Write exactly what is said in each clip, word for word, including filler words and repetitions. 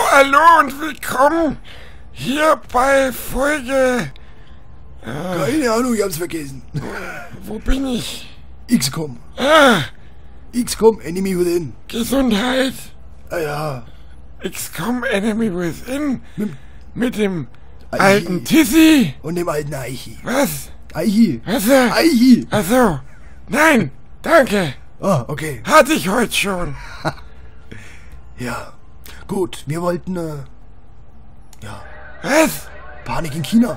hallo und willkommen hier bei Folge... Äh, Keine Ahnung, ich hab's vergessen. Wo bin ich? X COM. Ah, X COM, Enemy Within. Gesundheit. Ah ja. X COM Enemy Within. Mit, Mit dem Eichi. alten Tissi. Und dem alten Aichi. Was? Aichi. Was? Aichi. Achso. Nein, danke. Ah, okay. Hatte ich heute schon. Ja. Gut, wir wollten, äh... Ja. Was? Panik in China.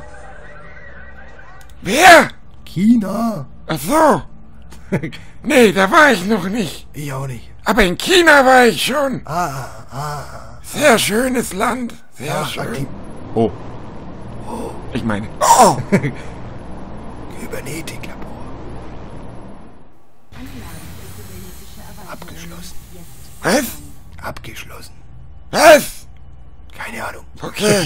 Wer? China. Achso. Nee, da war ich noch nicht. Ich auch nicht. Aber in China war ich schon. Ah, ah. Sehr schönes Land. Sehr Ja, schön. okay. Oh. Ich meine. Oh! Kybernetik-Labor. Abgeschlossen. Was? Abgeschlossen. Was? Keine Ahnung. Okay.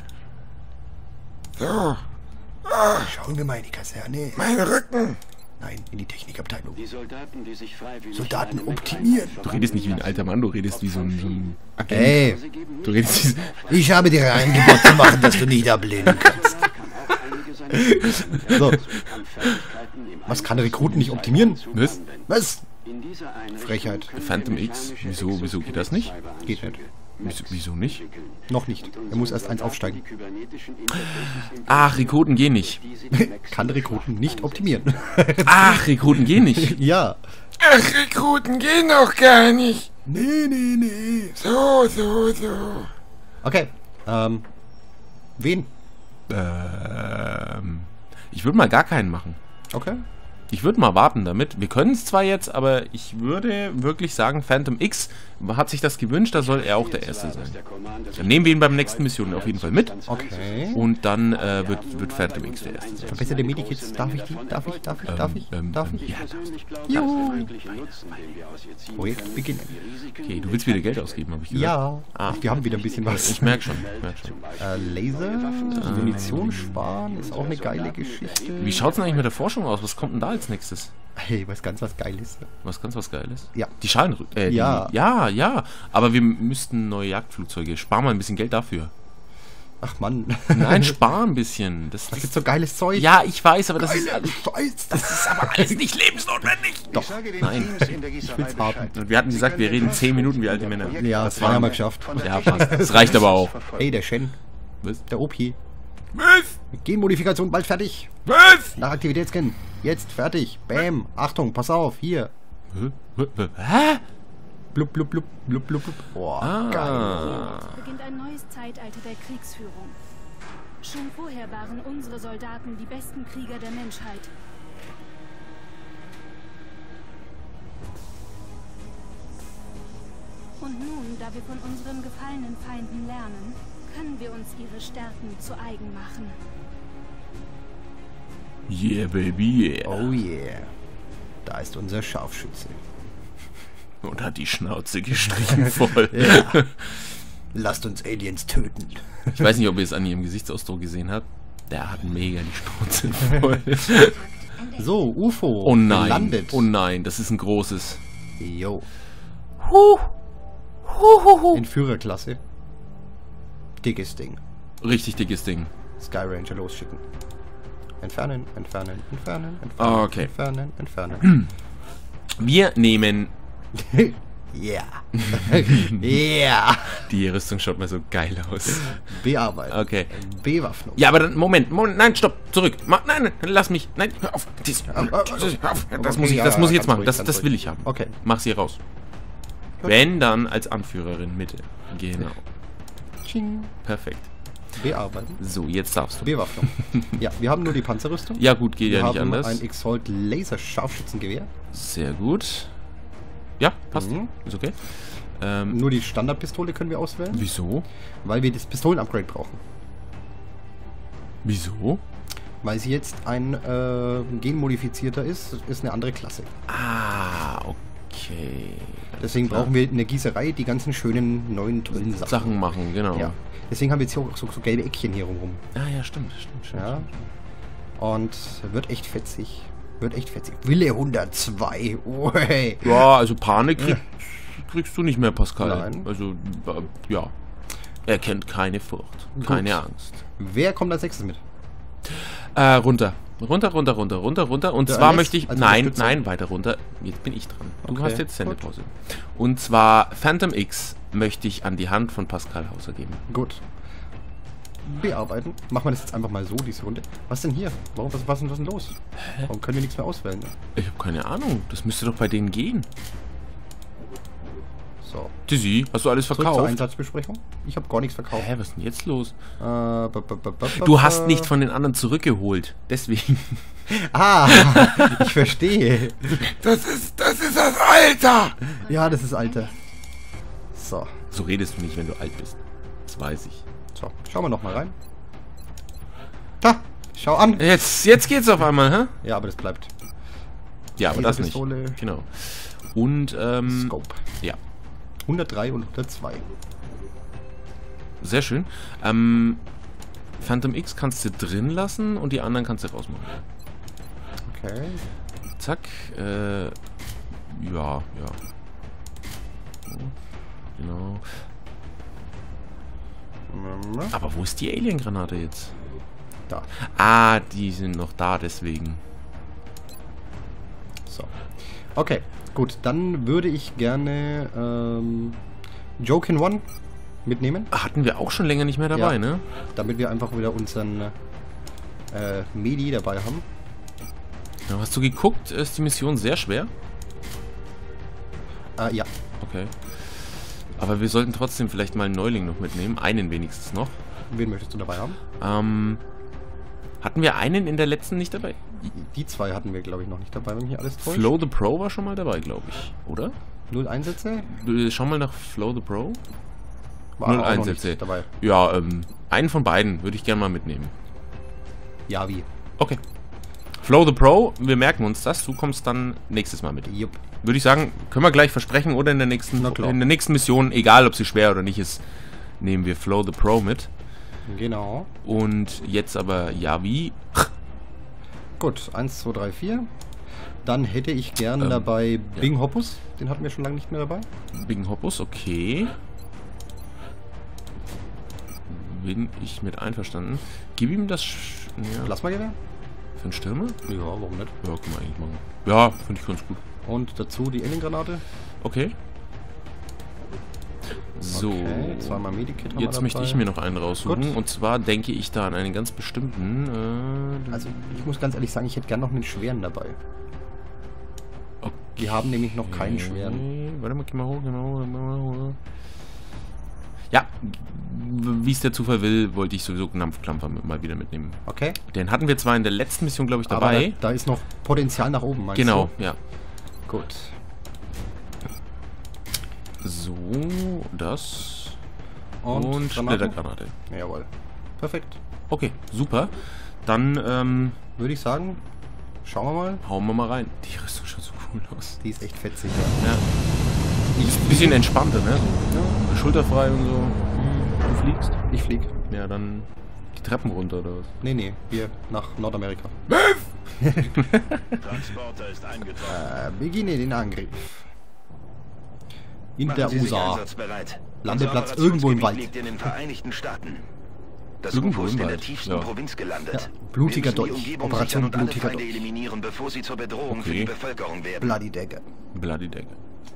So. Ah, Schauen wir mal in die Kaserne. mein Rücken. Nein, in die Technikabteilung. Die Soldaten, die sich freiwillig Soldaten für eine optimieren. Welt Du redest nicht wie ein alter Mann, du redest wie so ein, so ein Agent. Hey, Du redest wie... ich habe dir ein Angebot zu machen, dass du nicht ablehnen kannst. So. Was kann Rekruten nicht optimieren? Was? Was? Frechheit. Phantom X? Wieso, wieso geht das nicht? Geht nicht. Wieso, wieso nicht? Noch nicht. Er muss erst eins aufsteigen. Ach, Rekruten gehen nicht. Kann Rekruten nicht optimieren. Ach, Rekruten gehen nicht. Ja. Ach, Rekruten gehen doch gar nicht. Nee, nee, nee. So, so, so. Okay. Ähm. Wen? Ähm, ich würde mal gar keinen machen. Okay. Ich würde mal warten damit. Wir können es zwar jetzt, aber ich würde wirklich sagen, Phantom X hat sich das gewünscht, da soll er auch der Erste sein. Dann nehmen wir ihn beim nächsten Mission auf jeden Fall mit. Okay. Und dann äh, wird, wird Phantom X der Erste sein. Verbesserte Medikits. Darf ich die? Darf ich? Darf ich? Darf ich? Ähm, Darf ähm, ich? ja, Juhu. Projekt beginnen. okay, du willst wieder Geld ausgeben, habe ich gesagt. Ja. Ah. Wir haben wieder ein bisschen was. Ich merke schon, merk schon. Äh, Laser, Munition sparen, ist auch eine geile Geschichte. Wie schaut's denn eigentlich mit der Forschung aus? Was kommt denn da als nächstes? Hey, was ganz was Geiles. Was ganz was Geiles? Ja. Die Schalenrück... Äh, Ja. Die, ja, ja. Aber wir müssten neue Jagdflugzeuge. Spar mal ein bisschen Geld dafür. Ach Mann. Nein, spar ein bisschen. Das, Das das ist so geiles Zeug. ja, ich weiß, aber das ist, Geiler Scheiß. das ist aber alles nicht lebensnotwendig. Doch. Nein. Ich will's haben. Und wir hatten gesagt, wir reden zehn Minuten wie alte Männer. Ja, das haben wir geschafft. Ja, passt. Das reicht aber auch. Hey, der Shen, Was? der O P. Was? Genmodifikation bald fertig. Was? Nach Aktivitätsscan. Jetzt fertig. Bam. Achtung, pass auf. Hier. Hä? Blub, blub, blub, blub, blub, blub. Boah, geil. Ah. beginnt ein neues Zeitalter der Kriegsführung. Schon vorher waren unsere Soldaten die besten Krieger der Menschheit. Und nun, da wir von unseren gefallenen Feinden lernen, können wir uns ihre Stärken zu eigen machen. Yeah, baby, yeah. Oh yeah. Da ist unser Scharfschütze. Und hat die Schnauze gestrichen voll. Ja. Lasst uns Aliens töten. Ich weiß nicht, ob ihr es an ihrem Gesichtsausdruck gesehen habt. Der hat mega die Schnauze voll. So, U F O. Oh nein. Landet. Oh nein, das ist ein großes. Jo. Huh. Huh, huh, huh. In Führerklasse. Dickes Ding. Richtig dickes Ding. Sky Ranger losschicken. Entfernen, entfernen, entfernen, entfernen. Ah, okay. Entfernen, entfernen. Wir nehmen... Ja. Ja. Die Rüstung schaut mal so geil aus. Bearbeiten. Okay. Bewaffnung. Ja, aber dann, Moment, Moment, nein, stopp, zurück. Ma, nein, nein, lass mich, nein, hör auf. Dies, dieses, hör auf. Das Okay, muss ich, ja, das muss ich jetzt ganz machen, ruhig, das, ganz das will ruhig. ich haben. Okay. Mach sie raus. Wenn, dann als Anführerin, Mitte. Genau. Ching. Perfekt. Bearbeiten. So, jetzt darfst du. Bewaffnung. Ja, wir haben nur die Panzerrüstung. Ja gut, geht Wir ja nicht haben anders. ein Exalt Laser Scharfschützengewehr. Sehr gut. Ja, passt. Mhm. Ist okay. Ähm, Nur die Standardpistole können wir auswählen, wieso? weil wir das Pistolen-Upgrade brauchen. Wieso? Weil sie jetzt ein äh, genmodifizierter ist, ist eine andere Klasse. Ah, okay. Deswegen brauchen wir in der Gießerei die ganzen schönen neuen tollen Sachen. Sachen machen, genau. Ja. Deswegen haben wir jetzt hier auch so, so gelbe Eckchen hier rum. Ah ja, stimmt, stimmt, stimmt. Ja. Und wird echt fetzig. Wird echt fetzig. Wille hundertzwei. Oh, hey. Ja, also Panik krieg, kriegst du nicht mehr, Pascal. Nein. Also, äh, ja. Er kennt keine Furcht, keine Gut. Angst. Wer kommt als nächstes mit? Äh, runter. Runter, runter, runter, runter, runter. Und Der zwar Ernest möchte ich... als Nein, Unterstützung? nein, weiter runter. Jetzt bin ich dran. Du Okay, hast jetzt gut. Sendepause. Und zwar Phantom X möchte ich an die Hand von Pascal Hauser geben. Gut. Bearbeiten. Machen wir das jetzt einfach mal so, diese Runde. Was denn hier? Warum, was, was, ist- was ist denn los? Warum können wir nichts mehr auswählen? Ich habe keine Ahnung. Das müsste doch bei denen gehen. So. Dizzy, hast du alles Zurück zur verkauft? Einsatzbesprechung. Ich habe gar nichts verkauft. Hä, was ist denn jetzt los? Äh, ba- ba- ba- ba- Du hast ba- nicht von den anderen zurückgeholt. Deswegen. Ah, ich verstehe. Das ist, das ist das Alter! Ja, das ist Alter. So. So redest du nicht, wenn du alt bist. Das weiß ich. So, schauen wir noch mal rein. Da, schau an. Jetzt, jetzt geht's auf einmal, hä? Ja, aber das bleibt. Ja, aber das nicht. Laserpistole. Genau. Und, ähm... Scope. Ja, hundertdrei und hundertzwei. sehr schön. Ähm... Phantom X kannst du drin lassen und die anderen kannst du rausmachen. Okay. Zack. Äh... Ja, ja. So, genau. Aber wo ist die Alien-Granate jetzt? Da. Ah, die sind noch da, deswegen. So. Okay, gut. Dann würde ich gerne ähm, Jokin One mitnehmen, Hatten wir auch schon länger nicht mehr dabei, Ja. ne? damit wir einfach wieder unseren äh, Medi dabei haben. Ja, hast du geguckt? Ist die Mission sehr schwer? Äh, ja. Okay. Aber wir sollten trotzdem vielleicht mal einen Neuling noch mitnehmen. Einen wenigstens noch. Wen möchtest du dabei haben? Ähm, hatten wir einen in der letzten nicht dabei? Die, die zwei hatten wir, glaube ich, noch nicht dabei, wenn mich hier alles täuscht. Flow the Pro war schon mal dabei, glaube ich. Oder? Null Einsätze? Du, schau mal nach Flow the Pro. War Null auch noch Einsätze. nicht dabei. Ja, ähm, einen von beiden würde ich gerne mal mitnehmen. Ja, wie? Okay. Flow the Pro, wir merken uns das. Du kommst dann nächstes Mal mit. Jupp. Würde ich sagen, können wir gleich versprechen oder in der nächsten, Na klar. in der nächsten Mission, egal ob sie schwer oder nicht ist, nehmen wir Flow the Pro mit. Genau. Und jetzt aber Yavi. Gut, eins, zwei, drei, vier. Dann hätte ich gern Ähm, dabei Bing Hoppus. Den hatten wir schon lange nicht mehr dabei. Bing Hoppus, okay. Bin ich mit einverstanden. Gib ihm das Sch ja, Plasmagewehr? für einen Stürmer? Ja, warum nicht? Ja, können wir eigentlich machen. Ja, finde ich ganz gut. Und dazu die Alien-Granate. Okay. So. Okay, zweimal Medikit haben wir Jetzt dabei. möchte ich mir noch einen raussuchen. Gut. Und zwar denke ich da an einen ganz bestimmten. Äh, Also, ich muss ganz ehrlich sagen, ich hätte gern noch einen schweren dabei. okay. Wir haben nämlich noch keinen schweren. Warte mal, geh mal hoch, geh mal hoch, geh mal hoch. Ja, wie es der Zufall will, wollte ich sowieso Knampfklampfer mit, mal wieder mitnehmen. Okay. Den hatten wir zwar in der letzten Mission, glaube ich, Aber dabei. da, da ist noch Potenzial nach oben, meinst Genau, du? ja. Gut. So, das Und, und, Granaten? Splittergranate. Jawohl. Perfekt. Okay, super. Dann ähm, Würde ich sagen, schauen wir mal. hauen wir mal rein. Die Rüstung schaut so cool aus. Die ist echt fetzig. Ja. Ist ein bisschen entspannter, ne? So, schulterfrei und so. Du fliegst? Ich flieg. Ja, dann die Treppen runter oder was? Nee, nee, wir nach Nordamerika. Transporter ist eingetroffen. Äh, beginne den Angriff. In Machen der Sie sich U S A. einsatzbereit. Landeplatz Unser irgendwo im Operationsgebiet Wald. liegt in den Vereinigten Staaten. Das Irgendwo U F O ist im in der Wald, tiefsten ja. Provinz gelandet. Ja, blutiger Wir müssen die Dolch. Umgebung Operation sichern und alle blutiger Feinde Dolch. eliminieren, bevor sie zur Bedrohung für Okay. die Bevölkerung werden. Bloody Dagger. Bloody Dagger.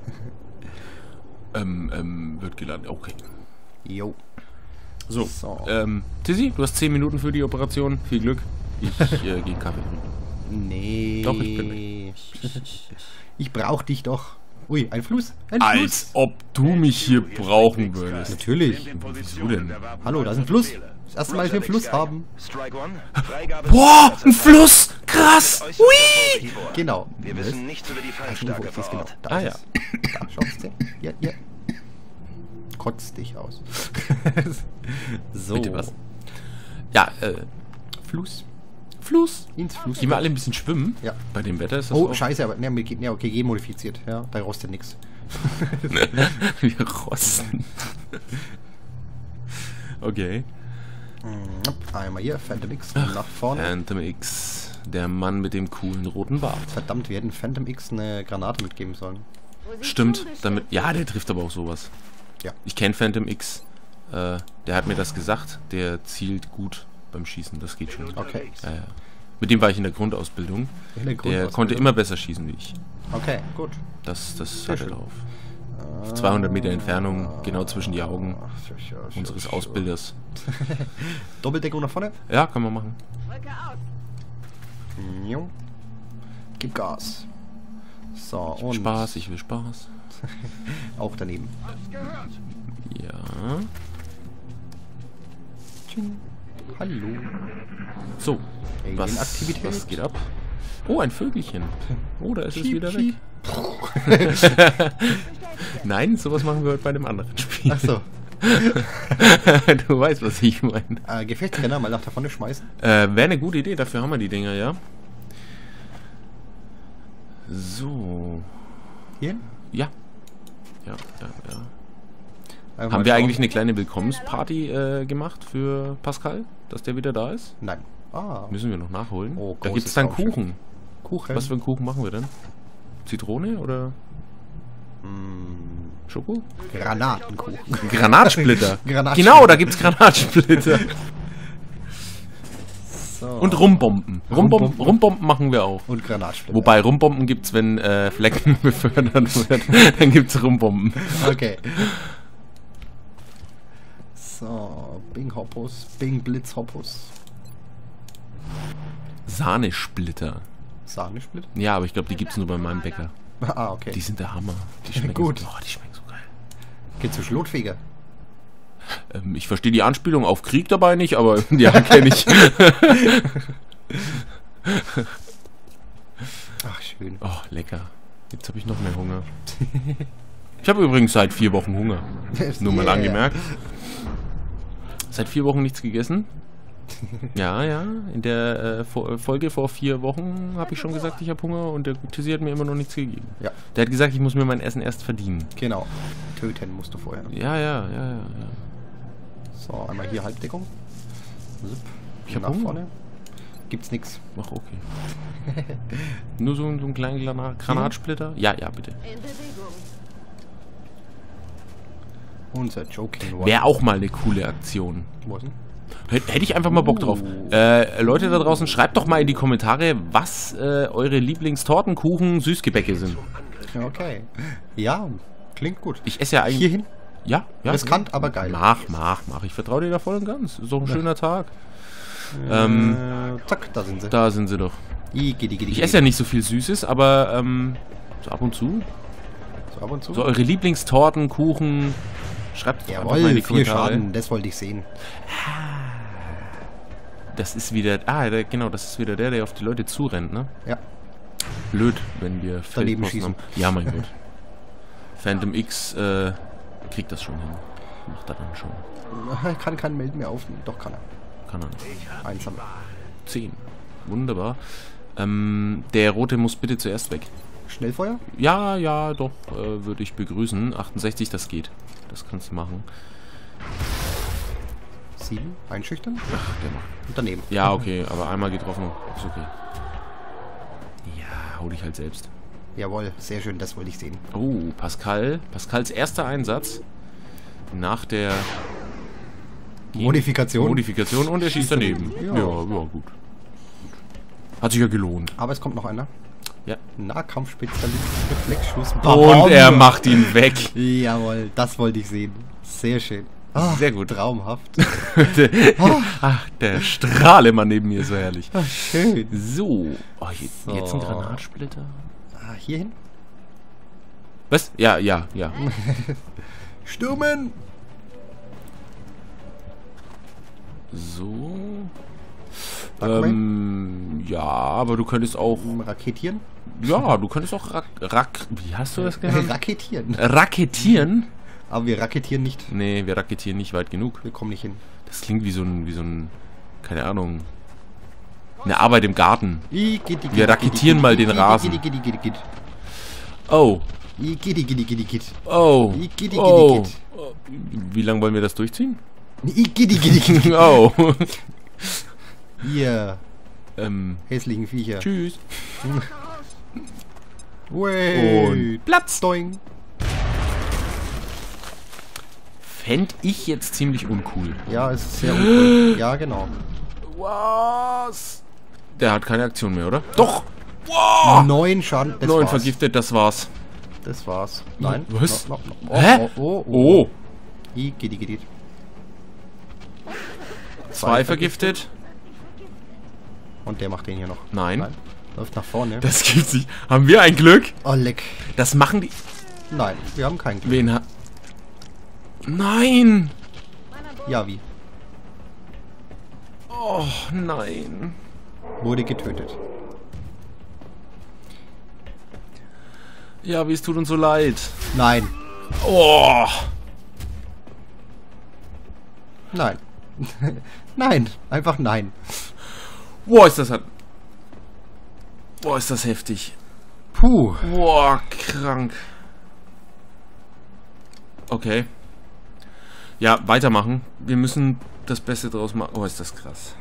ähm, ähm, wird geladen. Okay. Jo. So, So. ähm, Tizzy, du hast zehn Minuten für die Operation. Viel Glück. Ich äh, gehe Kaffee trinken. Nee. Doch, ich bin weg. Ich brauch dich doch. Ui, ein Fluss. Ein Fluss. Als ob du mich hier brauchen würdest. Natürlich. Wieso denn? Hallo, da ist ein Fluss. Das erste Mal, dass wir einen Fluss haben. Strike One. Freigabe Boah, ein Fluss! Krass! Äußerst Ui! vorsichtig vor. Genau. Wir wissen nichts über die Wo Feinstärke ist es vor genau? Ort. Da Ah, ist ja. es. Da, schaust du. Ja, ja. Kotzt dich aus. So. Bitte was? Ja, äh, Fluss. Fluss. Ins Fluss. Gehen wir alle ein bisschen schwimmen? Ja. Bei dem Wetter ist das Oh, auch... scheiße, aber ne, mir geht, ne, okay, genmodifiziert. Ja, da rostet nix. Wir rosten. Okay. Einmal hier, Phantom X nach vorne. Phantom X, der Mann mit dem coolen roten Bart. Verdammt, wir hätten Phantom X eine Granate mitgeben sollen. Stimmt, damit... Ja, der trifft aber auch sowas. Ja. Ich kenne Phantom X. Äh, der hat mir das gesagt. Der zielt gut beim Schießen. Das geht schon. Okay. Ja, ja. Mit dem war ich in der Grundausbildung. In der Der Grundausbildung. konnte immer besser schießen wie ich. Okay, gut. Das, das Sehr hat er schön. drauf. Auf zweihundert Meter Entfernung, genau zwischen die Augen unseres Ausbilders. Doppeldeckung nach vorne. Ja, kann man machen. Jo. Gib Gas. So, und Spaß, ich will Spaß. auch daneben. Ja. Tsching. Hallo. So, was, Alien-Aktivität. was geht ab? Oh, ein Vögelchen. Oh, da ist es Piep, wieder piep. weg. Nein, sowas machen wir heute bei dem anderen Spiel. Achso. Du weißt, was ich meine. Äh, Gefechtsrenner mal nach da vorne schmeißen. Äh, wäre eine gute Idee, dafür haben wir die Dinger, ja. So. Hier. Ja. Ja, ja, ja. Äh, mal Haben wir schauen. eigentlich eine kleine Willkommensparty äh, gemacht für Pascal, dass der wieder da ist? Nein. Ah. Müssen wir noch nachholen. Oh, da großes gibt es dann Raumschiff. Kuchen. Kuchen. Was für einen Kuchen machen wir denn? Zitrone oder Mm, Schoko? Granatenkuchen. Granatsplitter. Granatsplitter. Genau, da gibt's Granatsplitter. So. Und Rumbomben. Rumbomben, Rumbomben. Rumbomben machen wir auch. Und Granatsplitter. Wobei Rumbomben gibt's, wenn äh, Flecken befördert wird. Dann gibt's Rumbomben. Okay. So, Bing Hoppus, Bing Blitz Hoppus. Sahnesplitter. Sahnesplit? Ja, aber ich glaube, die gibt's nur bei meinem Bäcker. Ah, okay. Die sind der Hammer. Die schmecken Gut. So, oh, die schmecken so geil. Geht zu Schlotfeger. Ähm, ich verstehe die Anspielung auf Krieg dabei nicht, aber ja, kenne ich. Ach, schön. Oh, lecker. Jetzt habe ich noch mehr Hunger. Ich habe übrigens seit vier Wochen Hunger. Nur mal Yeah. angemerkt. Seit vier Wochen nichts gegessen. Ja, ja. In der äh, Vo- Folge vor vier Wochen habe ich schon gesagt, ich habe Hunger und der Tissi hat mir immer noch nichts gegeben. Ja, Der hat gesagt, ich muss mir mein Essen erst verdienen. genau. Töten musst du vorher. Ja, ja, ja, ja. ja. So, einmal hier Halbdeckung. Zip. Ich hab Nach Hunger. vorne. Gibt's nix. Ach, okay. Nur so, so einen kleinen Grana- Granatsplitter? Ja, ja, bitte. Unser Joking One. Wäre auch mal eine coole Aktion. Wo ist denn? Hätt- Hätte ich einfach mal Bock drauf. Uh. Äh, Leute da draußen, schreibt doch mal in die Kommentare, was äh, eure Lieblingstortenkuchen, Süßgebäcke sind. Okay. Ja, klingt gut. Ich esse ja eigentlich... Hierhin? Ja, ja. Riskant, aber geil. Mach, mach, mach. Ich vertraue dir da voll und ganz. Ist doch ein schöner Tag. Ähm, Äh, zack, da sind sie. da sind sie doch. Igidi, gidi, Ich gidi. esse ja nicht so viel Süßes, aber ähm, so ab und zu. So ab und zu. So eure Lieblingstorten, Kuchen. Schreibt doch einfach mal in Jawohl, die vier Kommentare. Schaden, das wollte ich sehen. Das ist wieder... Ah, der, genau, das ist wieder der, der auf die Leute zurennt, ne? Ja. Blöd, wenn wir Daneben Feldposten schießen. haben. Ja, mein Gott. Phantom X äh, kriegt das schon hin. Macht er dann schon. Kann keinen Melden mehr aufnehmen. Doch, kann er. Kann er nicht. Eins haben wir. zehn. Wunderbar. Ähm, der Rote muss bitte zuerst weg. Schnellfeuer? Ja, ja, doch, äh, würde ich begrüßen. achtundsechzig, das geht. Das kannst du machen. Sieben. Einschüchtern. Ach, der macht. Und daneben. Ja, okay, aber einmal getroffen. Ist okay. Ja, hau dich halt selbst. Jawohl, sehr schön, das wollte ich sehen. Oh, Pascal. Pascals erster Einsatz nach der Modifikation. Modifikation und er schießt daneben. Ja, Ja. ja, gut. Hat sich ja gelohnt. Aber es kommt noch einer. Ja. Nahkampfspezialist, Reflexschuss. Und er macht ihn weg. Jawohl, das wollte ich sehen. Sehr schön. Ah, Sehr gut. Traumhaft. Ach, der Strahlemann neben mir, so herrlich. Ah, schön. So. Oh, je- So. jetzt ein Granatsplitter. Ah, hierhin. Was? Ja, ja, ja. Stürmen! So. Dark Ähm, ja, aber du könntest auch... Raketieren? Ja, du könntest auch... Rak, rak, wie hast du das genannt? Raketieren. Raketieren? Aber wir raketieren nicht. Nee, wir raketieren nicht weit genug. Wir kommen nicht hin. Das klingt wie so ein, wie so ein, keine Ahnung, eine Arbeit im Garten. Wir raketieren mal den Rasen. Oh, Gidi, gidi, gidi, gidi. oh, Gidi, gidi, oh. gidi. Wie lange wollen wir das durchziehen? Gidi, gidi, gidi. Oh. Ihr ähm, hässlichen Viecher. tschüss. Wait. Und Platz. Doing. fände ich jetzt ziemlich uncool. Ja, es ist sehr uncool. Ja, genau. Was? Der hat keine Aktion mehr, oder? Doch! Wow! Neun Schaden. Das Neun war's. vergiftet, das war's. Das war's. Nein. Was? No, no, no. Oh, Hä? Oh, oh, oh. Oh! I, geht, geht, geht. Zwei vergiftet. Und der macht den hier noch. Nein. Nein. Läuft nach vorne. Das gibt's nicht. Haben wir ein Glück? Oh, leck. Das machen die... Nein, wir haben keinen Glück. Wen hat... Nein! Ja, wie? Oh, nein. Wurde getötet. Ja, wie es tut uns so leid. Nein. Oh! Nein. Nein. Einfach nein. Boah, ist das... halt- Boah, ist das heftig. Puh. Boah, krank. Okay. Ja, weitermachen. Wir müssen das Beste draus machen. Oh, ist das krass.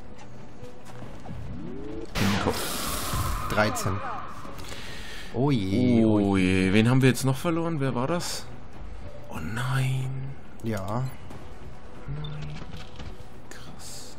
dreizehn. Oh je. Oh je. Wen haben wir jetzt noch verloren? Wer war das? Oh nein. Ja. Krass.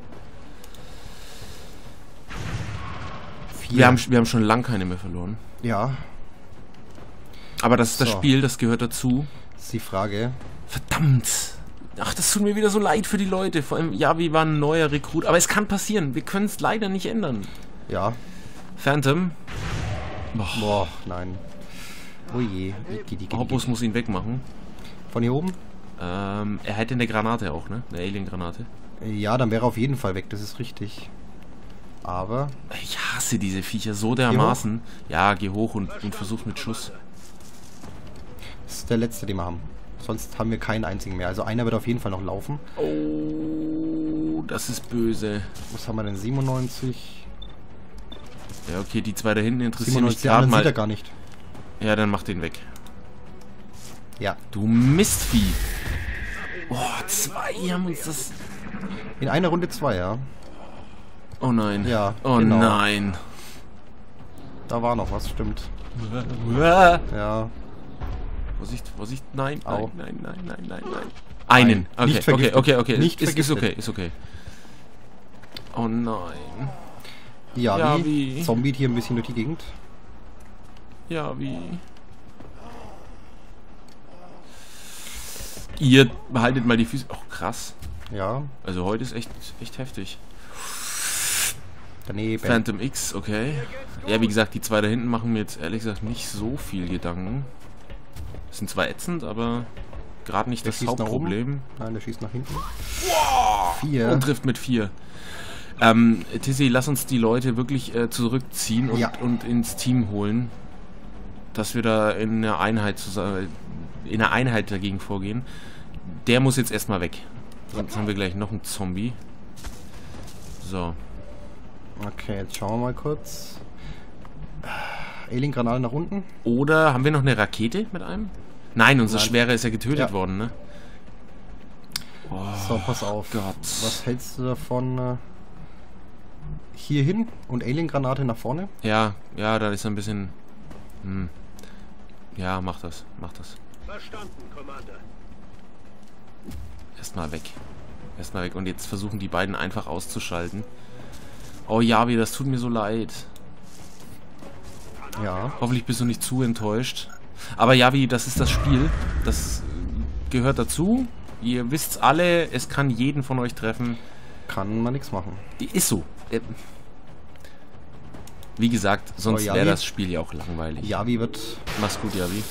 Vier. Wir haben, wir haben schon lange keine mehr verloren. Ja. Aber das ist das So. Spiel, das gehört dazu. Das ist die Frage. Verdammt. Ach, das tut mir wieder so leid für die Leute. Vor allem, ja, wir waren ein neuer Rekrut. Aber es kann passieren. Wir können es leider nicht ändern. Ja. Phantom. Boah. Boah, nein. Oh je. Die, die, die, Hoppus muss ihn wegmachen. Von hier oben? Ähm, er hätte eine Granate auch, ne? Eine Alien-Granate. Ja, dann wäre er auf jeden Fall weg. Das ist richtig. Aber... Ich hasse diese Viecher so dermaßen. Ja, geh hoch und, und versuch mit Schuss. Das ist der letzte, den wir haben. Sonst haben wir keinen einzigen mehr. Also einer wird auf jeden Fall noch laufen. Oh, das ist böse. Was haben wir denn? siebenundneunzig? Ja, okay, die zwei da hinten interessieren siebenundneunzig, mich die gerade anderen mal. sieht er gar nicht. Ja, dann mach den weg. Ja. Du Mistvieh. Oh, zwei haben uns das... In einer Runde zwei, ja. Oh nein. Ja, Oh genau. nein. Da war noch was, stimmt. Ah. Ja. Vorsicht, Vorsicht, nein, Au. nein, nein, nein, nein, nein, nein. Einen. Nein, nicht Okay, okay, vergiftet. okay, okay. Nicht ist, ist vergiftet. okay, ist okay. Oh nein. Ja, Ja, wie? wie? Zombie hier ein bisschen durch die Gegend. Ja, wie? Ihr behaltet mal die Füße. Oh, krass. Ja, Also heute ist echt, echt heftig. daneben. Phantom X, okay. Ja, wie gesagt, die zwei da hinten machen mir jetzt ehrlich gesagt nicht so viel Gedanken. Sind zwar ätzend, aber gerade nicht Der das schießt nach Hauptproblem. Nein, der schießt nach hinten. Vier. Und trifft mit vier. Ähm, Tissi, lass uns die Leute wirklich äh, zurückziehen und, Ja. und ins Team holen. Dass wir da in einer Einheit zusammen, in einer Einheit dagegen vorgehen. Der muss jetzt erstmal weg. Sonst haben wir gleich noch einen Zombie. So. Okay, jetzt schauen wir mal kurz. Alien-Granate nach unten. Oder haben wir noch eine Rakete mit einem? Nein, unser Nein. Schwerer ist ja getötet Ja. worden, ne? So, pass auf. Gott. Was hältst du davon? Äh, hier hin und Alien-Granate nach vorne? Ja, ja, da ist ein bisschen... Hm. Ja, mach das, mach das. Verstanden, Commander. Erstmal weg. Erstmal weg. Und jetzt versuchen die beiden einfach auszuschalten. Oh Javi, das tut mir so leid. Ja. Hoffentlich bist du nicht zu enttäuscht. Aber Javi, das ist das Spiel. Das gehört dazu. Ihr wisst's alle, es kann jeden von euch treffen. Kann man nichts machen. Ist so. Äh, Wie gesagt, sonst Oh, wäre Javi? das Spiel ja auch langweilig. Javi wird... Mach's gut, Javi.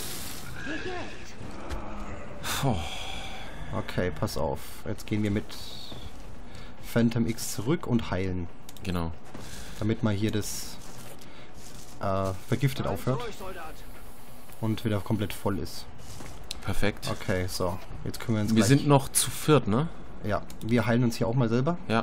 Puh. Okay, pass auf. Jetzt gehen wir mit Phantom X zurück und heilen. Genau. Damit mal hier das äh, vergiftet aufhört. Und wieder komplett voll ist. Perfekt. Okay, so. Jetzt können wir uns Wir gleich... sind noch zu viert, ne? Ja, wir heilen uns hier auch mal selber. Ja.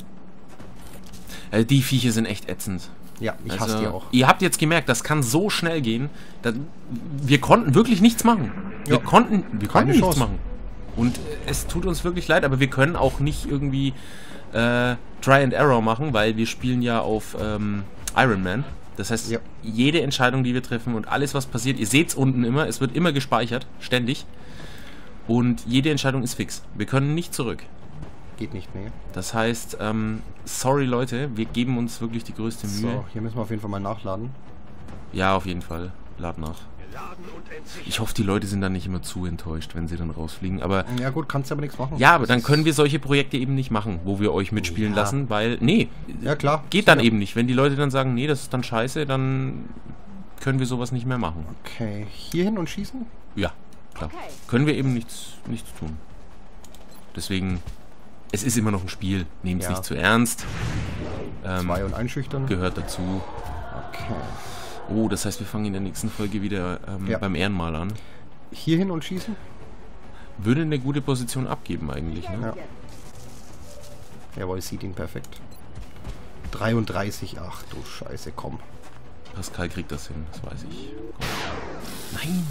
Äh, die Viecher sind echt ätzend. Ja, ich hasse die auch. Ihr habt jetzt gemerkt, das kann so schnell gehen. Da, wir konnten wirklich nichts machen. Wir Ja. konnten, wir konnten nichts Chance. machen. Und äh, es tut uns wirklich leid, aber wir können auch nicht irgendwie äh, Try and Error machen, weil wir spielen ja auf ähm, Iron Man. Das heißt, Ja. jede Entscheidung, die wir treffen und alles, was passiert, ihr seht es unten immer, es wird immer gespeichert, ständig. Und jede Entscheidung ist fix. Wir können nicht zurück. Geht nicht, nee. Das heißt, ähm, sorry Leute, wir geben uns wirklich die größte Mühe. So, hier müssen wir auf jeden Fall mal nachladen. Ja, auf jeden Fall. Lad nach. Ich hoffe, die Leute sind dann nicht immer zu enttäuscht, wenn sie dann rausfliegen. Aber Ja gut, kannst du aber nichts machen. ja, aber dann können wir solche Projekte eben nicht machen, wo wir euch mitspielen Ja. lassen, weil, nee, Ja klar. geht dann Sicher. eben nicht. Wenn die Leute dann sagen, nee, das ist dann scheiße, dann können wir sowas nicht mehr machen. Okay, hier hin und schießen? Ja, klar. Können wir eben nichts, nichts tun. Deswegen, es ist immer noch ein Spiel. Nehmt es Ja. nicht zu ernst. Ähm, Zwei und einschüchtern. gehört dazu. Okay. Oh, das heißt, wir fangen in der nächsten Folge wieder ähm, Ja. beim Ehrenmal an. Hier hin und schießen? Würde eine gute Position abgeben eigentlich, ne? Ja. Jawohl, sieht ihn perfekt. dreiunddreißig, ach du Scheiße, komm. Pascal kriegt das hin, das weiß ich. Nein!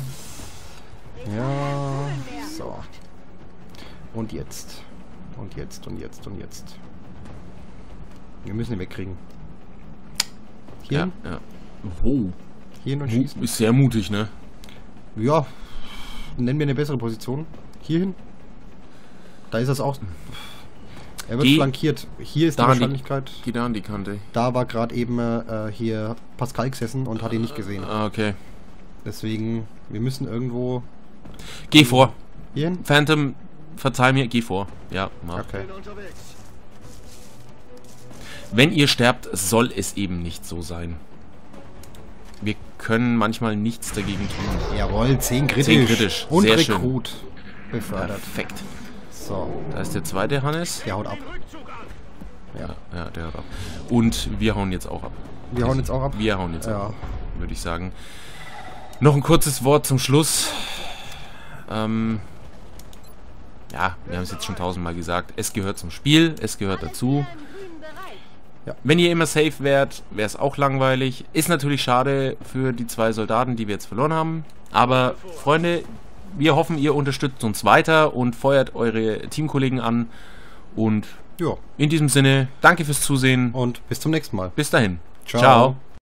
Ja, so. Und jetzt. Und jetzt, und jetzt, und jetzt. Wir müssen ihn wegkriegen. Hier Ja, hin, ja. Wow. hier hin und Hu- schießen. Ist sehr mutig, ne? Ja, nennen wir eine bessere Position. Hier hin. Da ist das auch. Er wird Geh- flankiert. Hier ist die Da an die- Wahrscheinlichkeit. Geh da an die Kante. Da war gerade eben äh, hier Pascal gesessen und hat ihn nicht gesehen. Ah, okay. Deswegen, wir müssen irgendwo Geh vor. hier hin. Phantom, verzeih mir, geh vor. Ja, mach. Okay. Wenn ihr sterbt, soll es eben nicht so sein. Wir können manchmal nichts dagegen tun. Jawohl, zehn kritisch. zehn kritisch. Und Sehr schön. Rekrut befördert. Perfekt. So, Da ist der zweite Hannes. der haut ab. Ja. Ja, der haut ab. Und wir hauen jetzt auch ab. Wir hauen jetzt auch ab. Wir hauen jetzt Ja. auch ab, würde ich sagen. Noch ein kurzes Wort zum Schluss. Ähm, ja, wir haben es jetzt schon tausendmal gesagt. Es gehört zum Spiel, es gehört dazu. Ja. Wenn ihr immer safe wärt, wäre es auch langweilig. Ist natürlich schade für die zwei Soldaten, die wir jetzt verloren haben. Aber, Freunde, wir hoffen, ihr unterstützt uns weiter und feuert eure Teamkollegen an. Und Ja. in diesem Sinne, danke fürs Zusehen. Und bis zum nächsten Mal. Bis dahin. Ciao. Ciao.